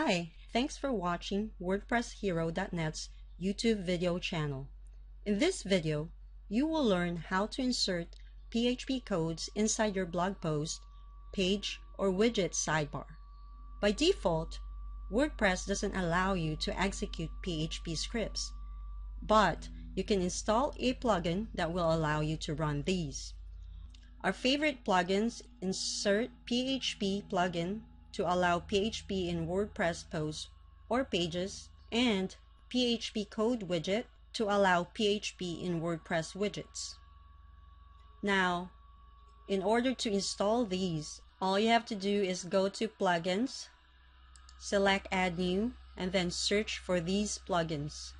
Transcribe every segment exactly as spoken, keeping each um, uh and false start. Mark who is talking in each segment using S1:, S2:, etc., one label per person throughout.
S1: Hi, thanks for watching WordPress Hero dot net's YouTube video channel. In this video, you will learn how to insert P H P codes inside your blog post, page, or widget sidebar. By default, WordPress doesn't allow you to execute P H P scripts, but you can install a plugin that will allow you to run these. Our favorite plugins: Insert P H P Plugin to allow P H P in WordPress posts or pages, and P H P Code Widget to allow P H P in WordPress widgets. Now, in order to install these, all you have to do is go to Plugins, select Add New, and then search for these plugins.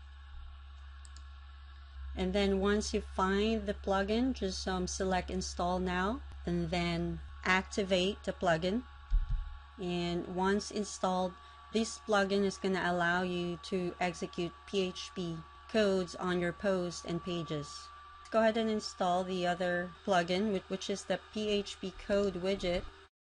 S1: And then once you find the plugin, just um, select Install Now, and then activate the plugin. And once installed, this plugin is going to allow you to execute P H P codes on your posts and pages. Let's go ahead and install the other plugin, which is the P H P Code Widget.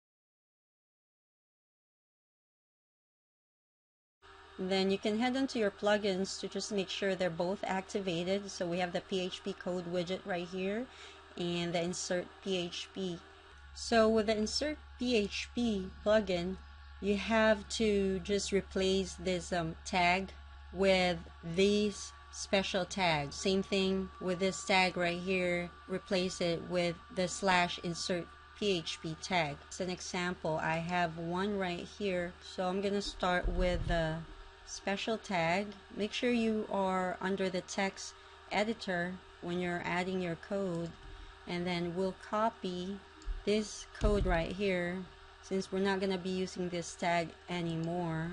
S1: And then you can head into your plugins to just make sure they're both activated. So we have the P H P Code Widget right here and the Insert P H P. So with the Insert P H P plugin, you have to just replace this um, tag with these special tags. Same thing with this tag right here, replace it with the slash insert P H P tag. As an example, I have one right here, so I'm gonna start with the special tag. Make sure you are under the text editor when you're adding your code, and then we'll copy this code right here since we're not going to be using this tag anymore,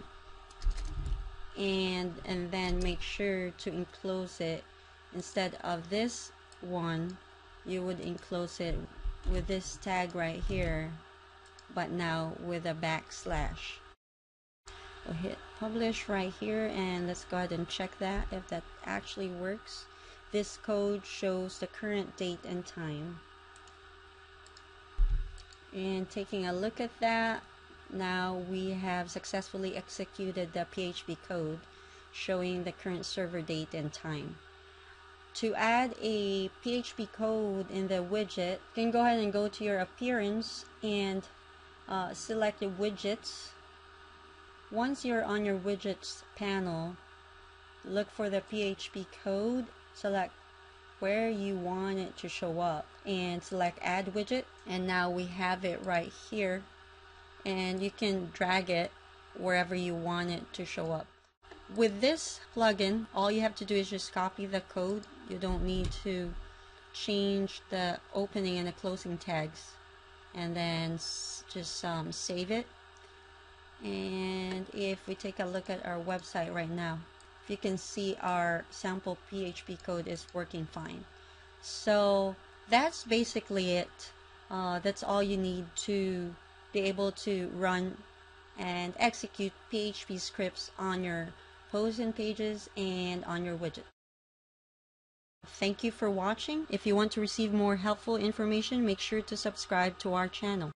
S1: and and then make sure to enclose it. Instead of this one, you would enclose it with this tag right here, but now with a backslash. We'll hit publish right here, and let's go ahead and check that if that actually works. This code shows the current date and time. And taking a look at that, now we have successfully executed the P H P code showing the current server date and time. To add a P H P code in the widget, you can go ahead and go to your appearance and uh, select the widgets. Once you're on your widgets panel, look for the P H P code, select where you want it to show up, and select Add Widget. And now we have it right here, and you can drag it wherever you want it to show up. With this plugin, all you have to do is just copy the code. You don't need to change the opening and the closing tags, and then just um, save it. And if we take a look at our website right now, you can see our sample P H P code is working fine. So that's basically it. Uh, that's all you need to be able to run and execute P H P scripts on your posts and pages and on your widget. Thank you for watching. If you want to receive more helpful information, make sure to subscribe to our channel.